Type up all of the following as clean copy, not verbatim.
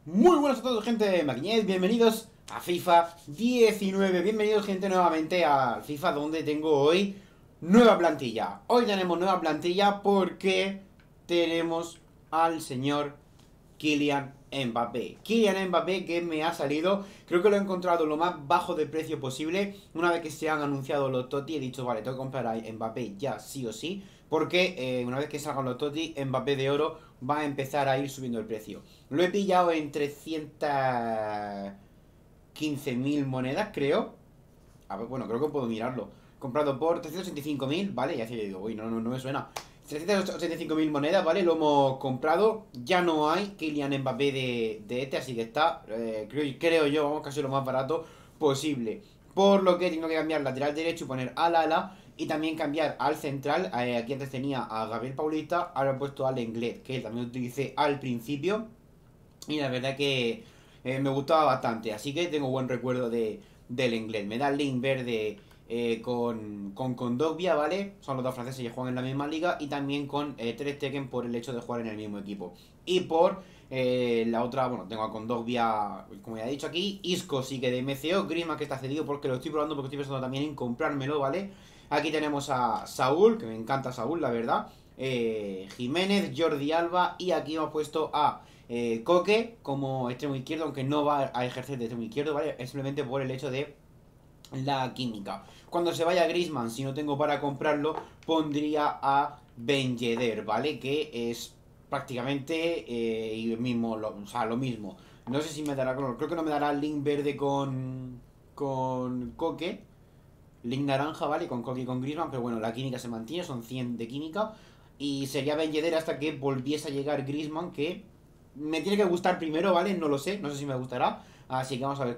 Muy buenas a todos, gente de Maquiñez, bienvenidos a FIFA 19. Bienvenidos, gente, nuevamente a FIFA, donde tengo hoy nueva plantilla. Hoy tenemos nueva plantilla porque tenemos al señor Kylian Mbappé. Kylian Mbappé, que me ha salido, creo que lo he encontrado lo más bajo de precio posible. Una vez que se han anunciado los TOTI, he dicho, vale, tengo que comprar a Mbappé ya sí o sí, porque una vez que salgan los TOTI, Mbappé de oro va a empezar a ir subiendo el precio. Lo he pillado en 315.000 monedas, creo. A ver, bueno, creo que puedo mirarlo. Comprado por 385.000, ¿vale? Y así yo digo, uy, no me suena. 385.000 monedas, ¿vale? Lo hemos comprado. Ya no hay Kylian Mbappé de este, así que está, creo yo, vamos, casi lo más barato posible. Por lo que tengo que cambiar lateral derecho y poner al ala. Y también cambiar al central. Aquí antes tenía a Gabriel Paulista, ahora he puesto al Lenglet, que también lo utilicé al principio. Y la verdad que me gustaba bastante. Así que tengo buen recuerdo del inglés. Me da el link verde con Kondogbia, ¿vale? Son los dos franceses que juegan en la misma liga. Y también con Ter Stegen por el hecho de jugar en el mismo equipo. Y por la otra, bueno, tengo a Kondogbia, como ya he dicho aquí. Isco sí que de MCO. Griezmann, que está cedido porque lo estoy probando, porque estoy pensando también en comprármelo, ¿vale? Aquí tenemos a Saúl, que me encanta Saúl, la verdad. Jiménez, Jordi Alba. Y aquí hemos puesto a Coque como extremo izquierdo, aunque no va a ejercer de extremo izquierdo, ¿vale? Es simplemente por el hecho de la química. Cuando se vaya Griezmann, si no tengo para comprarlo, pondría a Ben Yedder, ¿vale? Que es prácticamente el mismo, o sea, lo mismo. No sé si me dará color, creo que no me dará link verde con Coque. Link naranja, ¿vale? Con Coque y con Griezmann, pero bueno, la química se mantiene, son 100 de química. Y sería Ben Yedder hasta que volviese a llegar Griezmann, que me tiene que gustar primero, ¿vale? No sé si me gustará. Así que vamos a ver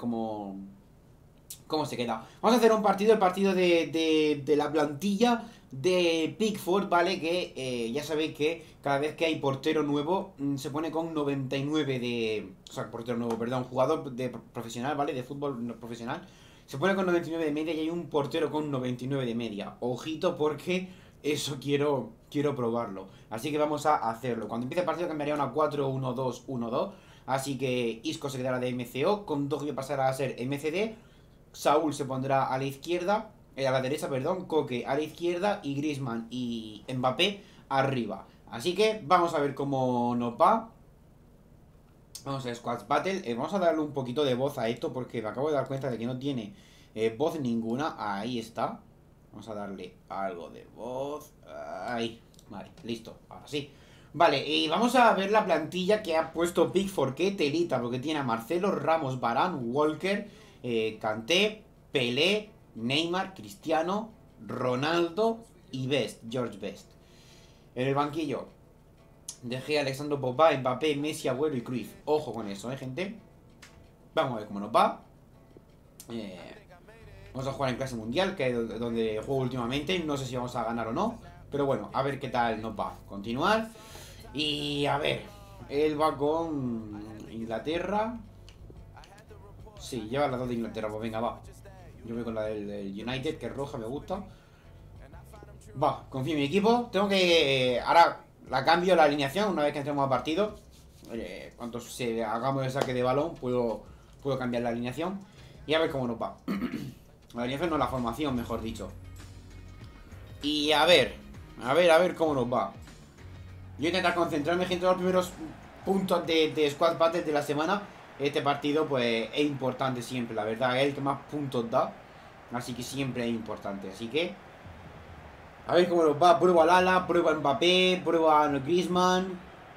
cómo se queda. Vamos a hacer un partido, el partido de la plantilla de Pickford, ¿vale? Que ya sabéis que cada vez que hay portero nuevo se pone con 99 de... O sea, portero nuevo, perdón, jugador de profesional, ¿vale? De fútbol profesional. Se pone con 99 de media y hay un portero con 99 de media. Ojito porque eso quiero probarlo. Así que vamos a hacerlo. Cuando empiece el partido cambiaría una 4-1-2-1-2. Así que Isco se quedará de MCO, con Dogby pasará a ser MCD. Saúl se pondrá a la izquierda, a la derecha, perdón, Coque a la izquierda y Griezmann y Mbappé arriba. Así que vamos a ver cómo nos va. Vamos a Squad Battle. Vamos a darle un poquito de voz a esto porque me acabo de dar cuenta de que no tiene voz ninguna. Ahí está. Vamos a darle algo de voz. Ahí. Vale, listo. Ahora sí. Vale, y vamos a ver la plantilla que ha puesto Pickford. Qué telita, porque tiene a Marcelo, Ramos, Varane, Walker, Kanté, Pelé, Neymar, Cristiano, Ronaldo y Best, George Best. En el banquillo, De Gea, Alexandro Pogba, Mbappé, Messi, Agüero y Cruyff. Ojo con eso, gente. Vamos a ver cómo nos va. Vamos a jugar en clase mundial, que es donde juego últimamente. No sé si vamos a ganar o no, pero bueno, a ver qué tal nos va. Continuar. Y a ver, él va con Inglaterra. Sí, lleva las dos de Inglaterra, pues venga, va. Yo voy con la del United, que es roja, me gusta. Va, confío en mi equipo. Tengo que... ahora la cambio la alineación una vez que entremos a partido. Cuando se hagamos el saque de balón, puedo cambiar la alineación. Y a ver cómo nos va. La alineación no, la formación, mejor dicho. Y a ver cómo nos va. Yo intentar concentrarme, gente, en los primeros puntos de Squad Battle de la semana. Este partido, pues, es importante siempre, la verdad, es el que más puntos da. Así que siempre es importante. Así que, a ver cómo nos va. Prueba al ala, prueba a Mbappé, prueba a Griezmann.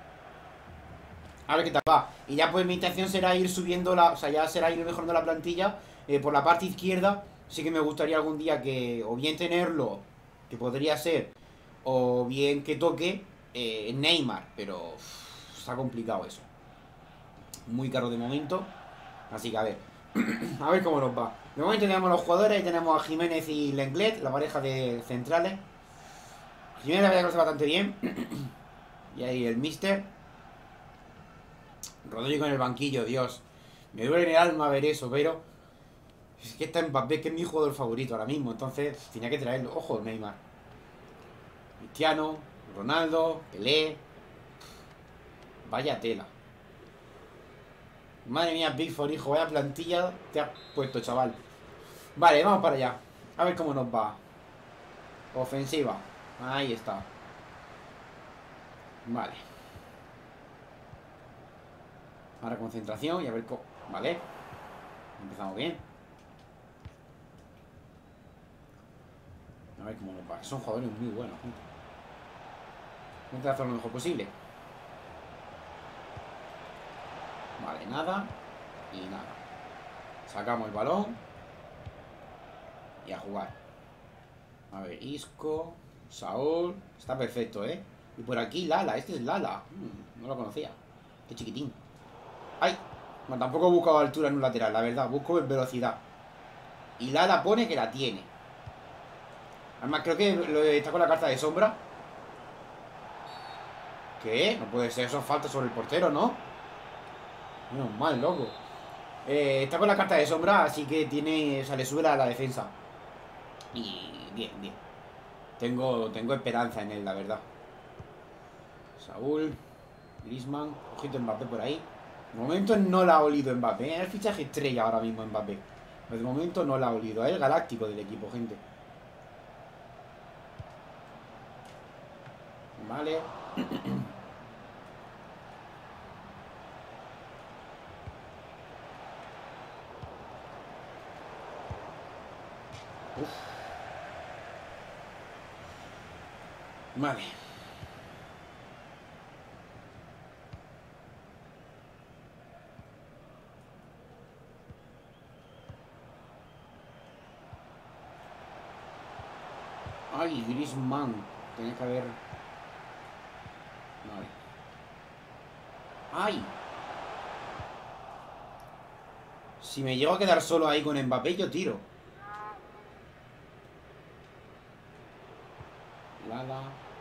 A ver qué tal va. Y ya pues mi intención será ir subiendo la... O sea, ya será ir mejorando la plantilla por la parte izquierda. Sí que me gustaría algún día que... O bien tenerlo, que podría ser, o bien que toque Neymar. Pero está complicado eso. Muy caro de momento. Así que a ver. A ver cómo nos va. De momento tenemos los jugadores. Tenemos a Jiménez y Lenglet, la pareja de centrales. Jiménez la verdad que lo hace bastante bien. Y ahí el Mister. Rodrigo en el banquillo, Dios. Me duele en el alma ver eso, pero... Es que está Mbappé, que es mi jugador favorito ahora mismo. Entonces, tenía que traerlo. Ojo, Neymar. Cristiano, Ronaldo, Pelé. Vaya tela. Madre mía, Pickford, hijo, vaya plantilla te has puesto, chaval. Vale, vamos para allá. A ver cómo nos va. Ofensiva. Ahí está. Vale. Ahora concentración y a ver cómo... Vale. Empezamos bien. A ver cómo nos va. Son jugadores muy buenos, gente. Vamos a hacer lo mejor posible. Vale, nada. Y nada. Sacamos el balón. Y a jugar. A ver, Isco, Saúl. Está perfecto, ¿eh? Y por aquí Lala, este es Lala. No lo conocía. Qué chiquitín. ¡Ay! Bueno, tampoco he buscado altura en un lateral, la verdad. Busco velocidad. Y Lala pone que la tiene. Además, creo que está con la carta de sombra. ¿Qué? No puede ser, eso es falta sobre el portero, ¿no? Menos mal, loco. Está con la carta de sombra, así que tiene... O sea, le sube a la defensa. Y bien, bien. Tengo esperanza en él, la verdad. Saúl, Griezmann, ojito Mbappé por ahí. De momento no la ha olido Mbappé. Es el fichaje estrella ahora mismo Mbappé. Pero de momento no la ha olido. Es el galáctico del equipo, gente. Vale. Uf. Vale. Ay, Griezmann. Tenía que haber... Vale. ¡Ay! Si me llego a quedar solo ahí con Mbappé, yo tiro. Lala.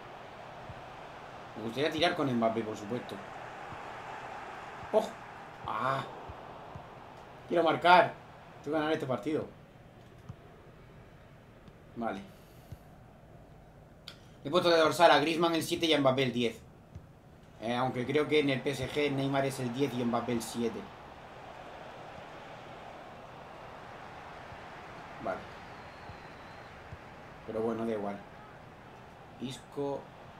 Me gustaría tirar con Mbappé, por supuesto. ¡Oh! ¡Ah! Quiero marcar. Tengo que ganar este partido. Vale. He puesto de dorsal a Griezmann el 7 y a Mbappé el 10. Aunque creo que en el PSG Neymar es el 10 y Mbappé el 7. Vale. Pero bueno, da igual. Isco.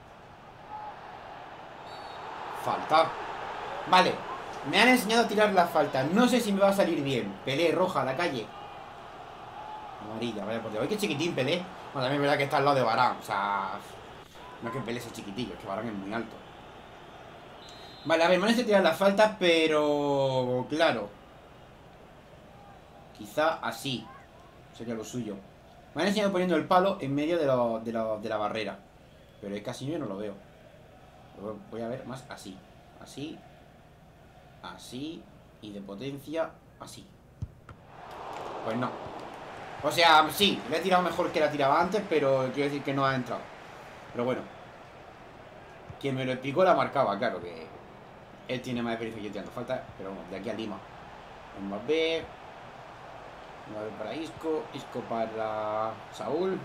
Falta. Vale. Me han enseñado a tirar la falta. No sé si me va a salir bien. Pelé, roja, a la calle. Amarilla, vaya por Dios. Ay, qué chiquitín Pelé. Bueno, también es verdad que está al lado de Varane. O sea... No es que Pelé sea chiquitillo, es que Varane es muy alto. Vale, a ver, me han enseñado a tirar la falta, pero... Claro. Quizá así. Sería lo suyo. Me han enseñado poniendo el palo en medio de la barrera. Pero es que así yo no lo veo. Voy a ver más así. Así. Así. Y de potencia, así. Pues no. O sea, sí, le he tirado mejor que la tiraba antes, pero quiero decir que no ha entrado. Pero bueno. Quien me lo explicó la marcaba, claro que... Él tiene más experiencia que yo tirando falta. Pero bueno, de aquí a Lima. Mbappé. Mbappé para Isco. Isco para Saúl.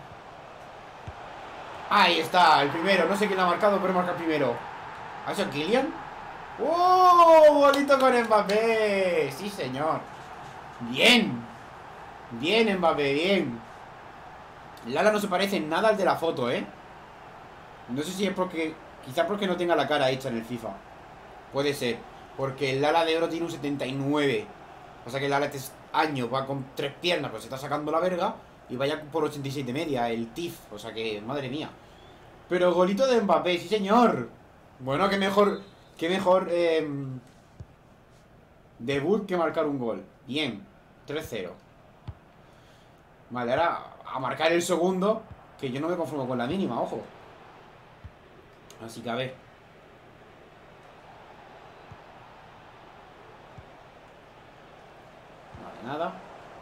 Ahí está, el primero. No sé quién lo ha marcado, pero marca el primero. ¿Ha sido Kylian? ¡Oh! Bolito con Mbappé. Sí, señor. Bien. Bien, Mbappé, bien. Lala no se parece en nada al de la foto, ¿eh? No sé si es porque... Quizás porque no tenga la cara hecha en el FIFA. Puede ser. Porque el Lala de oro tiene un 79. O sea que el Lala este año va con 3 piernas, pues se está sacando la verga. Y vaya por 86 de media, el TIF. O sea que, madre mía. Pero golito de Mbappé, sí señor. Bueno, qué mejor... Qué mejor debut que marcar un gol. Bien, 3-0. Vale, ahora a marcar el segundo. Que yo no me conformo con la mínima, ojo. Así que a ver. Vale, nada.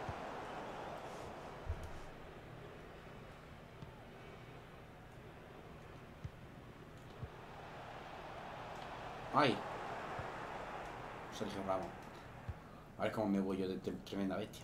Ay. Sergio Ramos. A ver cómo me voy yo de tremenda bestia.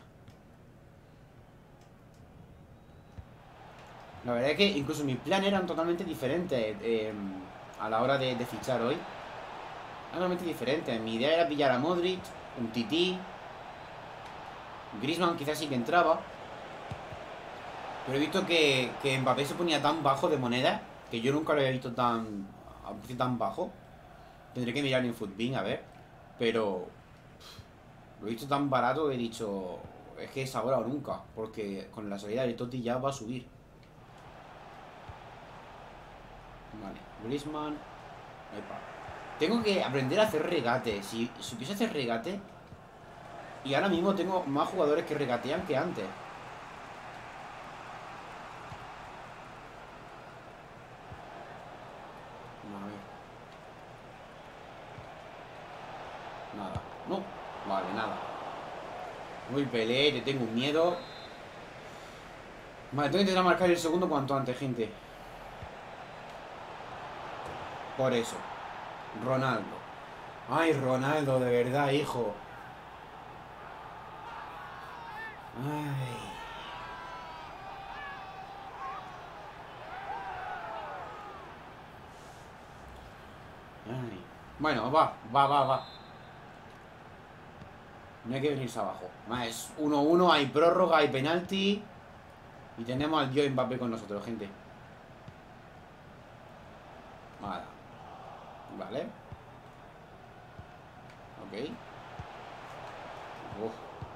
La verdad es que incluso mis planes eran totalmente diferentes a la hora de fichar hoy. Totalmente diferentes. Mi idea era pillar a Modric, Un Tití. Griezmann quizás sí que entraba. Pero he visto que Mbappé se ponía tan bajo de moneda, que yo nunca lo había visto a un precio tan bajo. Tendré que mirar en Futbin a ver. Pero lo he visto tan barato que he dicho, es que es ahora o nunca. Porque con la salida de Totti ya va a subir. Vale, Griezmann. Epa. Tengo que aprender a hacer regate. Si supiese hacer regate. Y ahora mismo tengo más jugadores que regatean que antes. A ver. Nada. No. Vale, nada. Muy Pelé, te tengo un miedo. Vale, tengo que intentar marcar el segundo cuanto antes, gente. Por eso. Ronaldo. Ay, Ronaldo, de verdad, hijo. Ay. Ay. Bueno, va. No hay que venirse abajo. Es 1-1, hay prórroga, hay penalti. Y tenemos al dios Mbappé con nosotros, gente. Vale. Ok. Uf.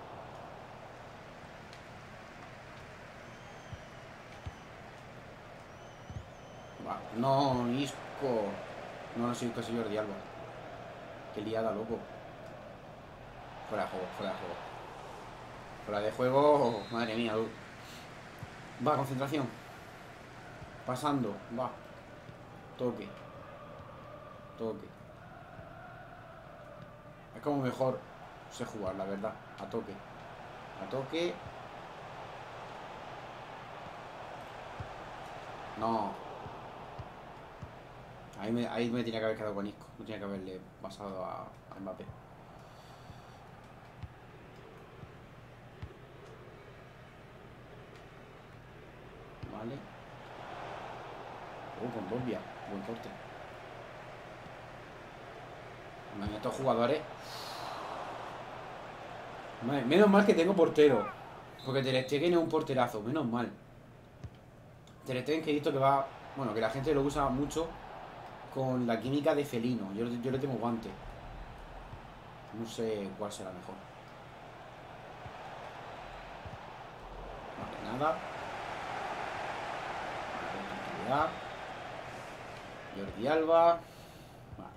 Vale. No, Isco. No soy casi Jordi Alba. Qué liada, loco. Fuera de juego. Fuera de juego. Madre mía. Va, concentración. Pasando. Va. Toque. Es como mejor sé jugar, la verdad. A toque. No. Ahí me tenía que haber quedado con Isco. No tenía que haberle pasado a Mbappé. Vale. Con Dobbia. Buen corte. Estos jugadores. Menos mal que tengo portero. Porque Ter Stegen es un porterazo. Menos mal. Ter Stegen, que he visto que va... Bueno, que la gente lo usa mucho con la química de felino. Yo le tengo guante. No sé cuál será mejor. Vale, nada. Tranquilidad. Jordi Alba. Vale.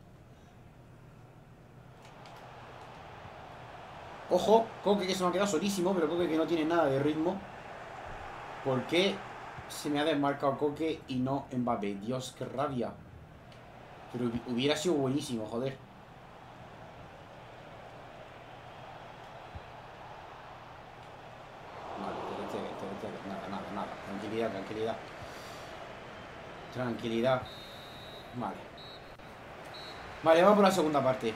Ojo, Koke, que se me ha quedado solísimo, pero Koke que no tiene nada de ritmo. ¿Por qué se me ha desmarcado Koke y no Mbappé? Dios, qué rabia. Pero hubiera sido buenísimo, joder. Vale, nada. Tranquilidad. Vale, vamos por la segunda parte.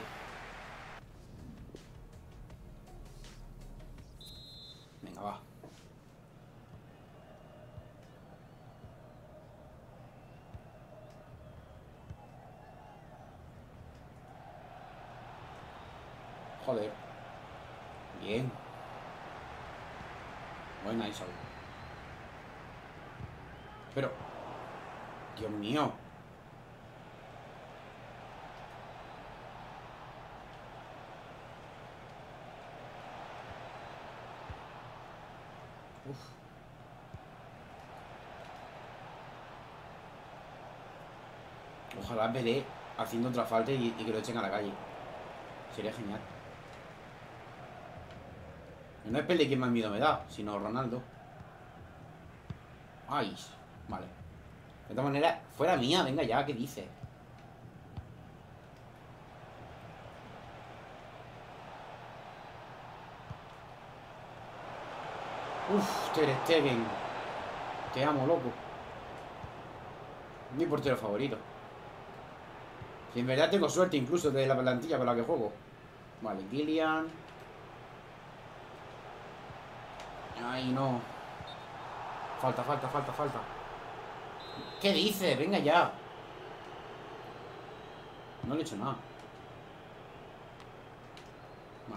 Venga, va. Joder. Bien. Buena Isau. Pero... Dios mío. Uf. Ojalá veré haciendo otra falta y que lo echen a la calle. Sería genial. No es Pelé quien más miedo me da, sino Ronaldo. Ay, vale. De todas maneras, fuera mía, venga ya, ¿qué dices? Uf, Ter Stegen. Te amo, loco. Mi portero favorito. Si en verdad tengo suerte incluso de la plantilla con la que juego. Vale, Kylian. Ay, no. Falta. ¿Qué dices? Venga ya. No le he hecho nada.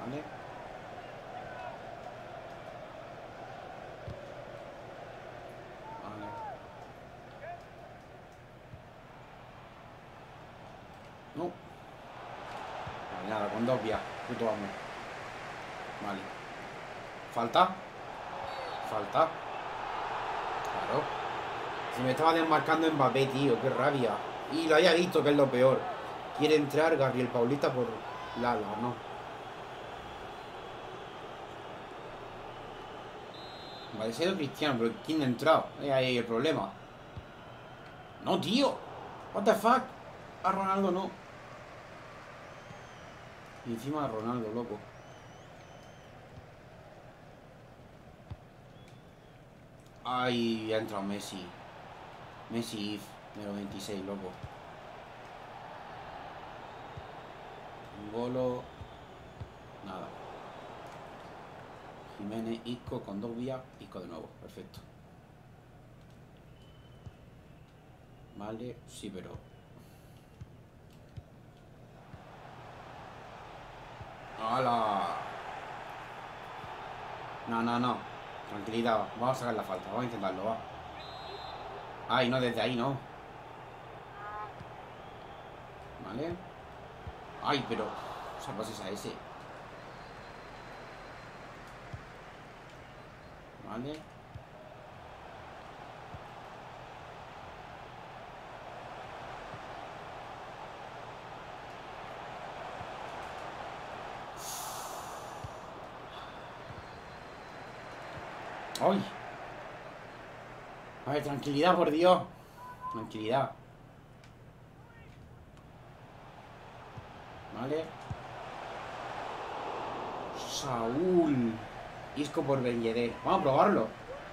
Vale. Vale. No. Vale, nada, con dos vías. Puto amo. Vale. Falta. Falta. Claro. Si me estaba desmarcando Mbappé, tío. Qué rabia. Y lo haya visto, que es lo peor. Quiere entrar Gabriel Paulista por Lala, no. Vale, ha sido Cristiano, pero ¿quién ha entrado? Ahí el problema. No, tío. What the fuck. A Ronaldo no. Y encima a Ronaldo, loco. Ay, ha entrado Messi. Messi, número 26, loco. Golo. Nada. Jiménez, Isco con dos vías. Isco de nuevo, perfecto. Vale, sí, pero... ¡Hala! No, no, no. Tranquilidad, vamos a sacar la falta. Vamos a intentarlo, va. Ay, no, desde ahí no. Vale. Ay, pero... O sea, pases a ese. Vale. ¡Ay! A ver, tranquilidad, por Dios. Tranquilidad. Vale. Saúl. Isco por Ben Yedder. Vamos a probarlo.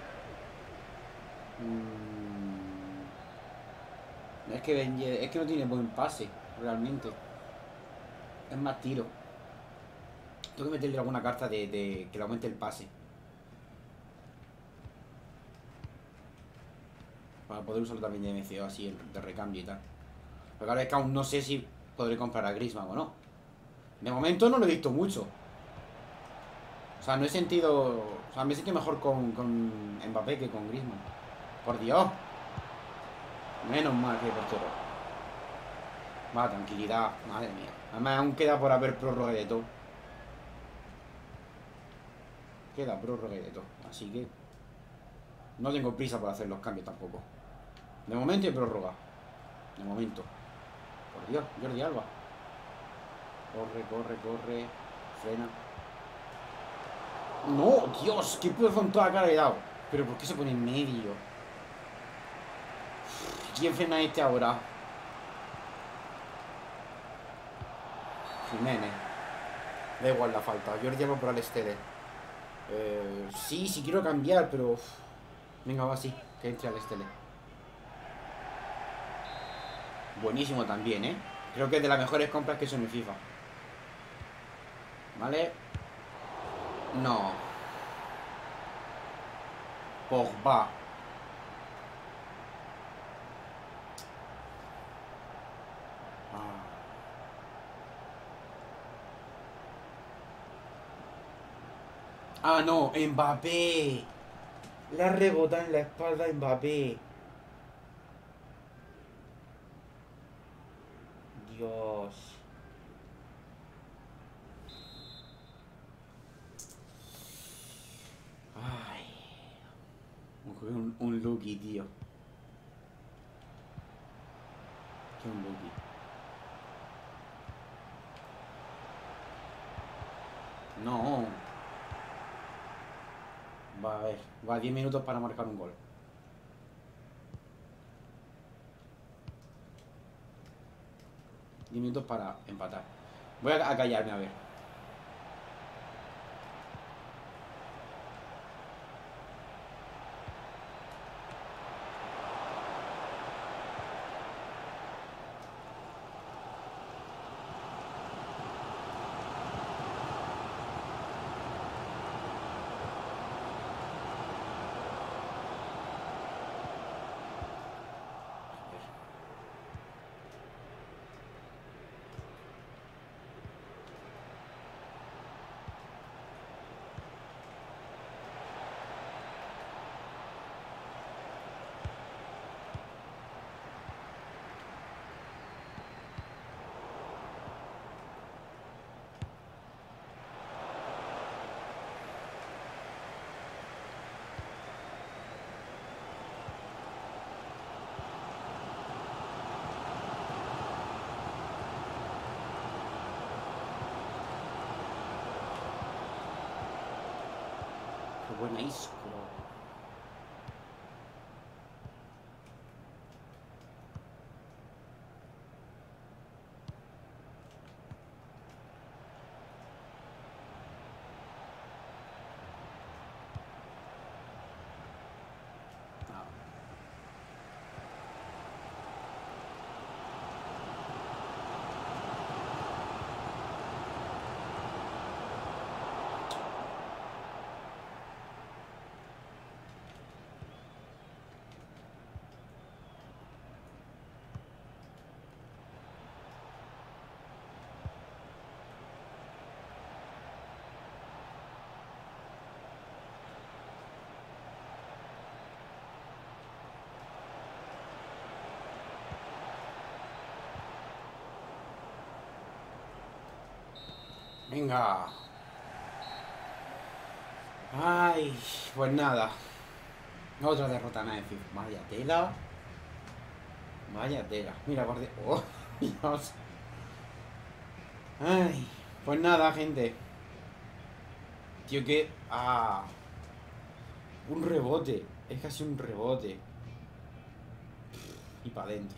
Es que Ben Yedder, es que no tiene buen pase, realmente. Es más tiro. Tengo que meterle alguna carta de que le aumente el pase. Para poder usarlo también de MCO así, de recambio y tal. Pero claro, es que aún no sé si podré comprar a Griezmann o no. De momento no lo he visto mucho. O sea, no he sentido... O sea, me he sentido mejor con Mbappé que con Griezmann. Por Dios. Menos mal que portero. Va, tranquilidad. Madre mía. Además, aún queda por haber prórroga de todo. Queda prórroga de todo. Así que... No tengo prisa por hacer los cambios tampoco. De momento hay prórroga. De momento. Por Dios, Jordi Alba. Corre, corre, corre. Frena. No, Dios, qué pedazo en toda la cara he dado. Pero ¿por qué se pone en medio? ¿Quién frena a este ahora? Jiménez. Da igual la falta. Jordi Alba por Alestede. Sí, sí quiero cambiar, pero... Venga, va así. Que entre Alestede. Buenísimo también, ¿eh? Creo que es de las mejores compras que son en FIFA. ¿Vale? No. Pogba. Ah, no, Mbappé. Le ha rebotado en la espalda a Mbappé. Dios. Ay. Un Lucky, tío. ¿Qué un Lucky? No. Va a ver. Va 10 minutos para marcar un gol. Minutos para empatar. Voy a callarme a ver. Qué buena Isco. Venga. Ay, pues nada. Otra derrota más en FIFA. Vaya tela. Vaya tela. Mira, guardia. Oh, Dios. Ay, pues nada, gente. Tío, que. Ah. Un rebote. Es casi un rebote. Y para adentro.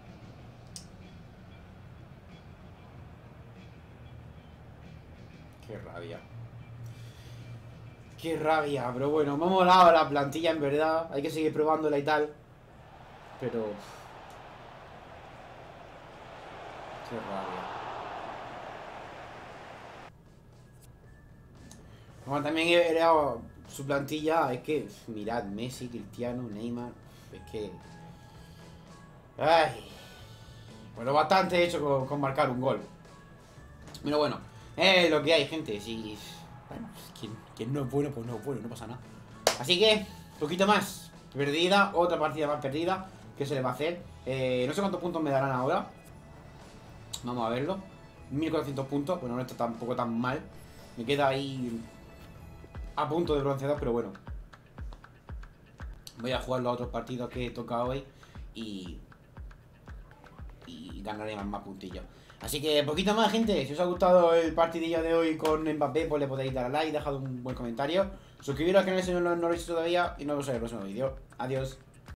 Qué rabia. Qué rabia, pero bueno, me ha molado la plantilla en verdad. Hay que seguir probándola y tal. Pero... qué rabia. Bueno, también era su plantilla. Es que, mirad, Messi, Cristiano, Neymar. Es que... ay. Bueno, bastante hecho con marcar un gol. Pero bueno, es lo que hay, gente. Si... bueno, quien no es bueno, pues no es bueno, no pasa nada. Así que, poquito más perdida, otra partida más perdida. ¿Qué se le va a hacer? No sé cuántos puntos me darán ahora. Vamos a verlo. 1400 puntos, bueno, no está tampoco tan mal. Me queda ahí a punto de bronceado, pero bueno. Voy a jugar los otros partidos que he tocado hoy y ganaré más puntillos. Así que poquito más, gente. Si os ha gustado el partidillo de hoy con Mbappé, pues le podéis dar a like, dejad un buen comentario, suscribiros al canal si no lo habéis hecho todavía y nos vemos en el próximo vídeo. Adiós.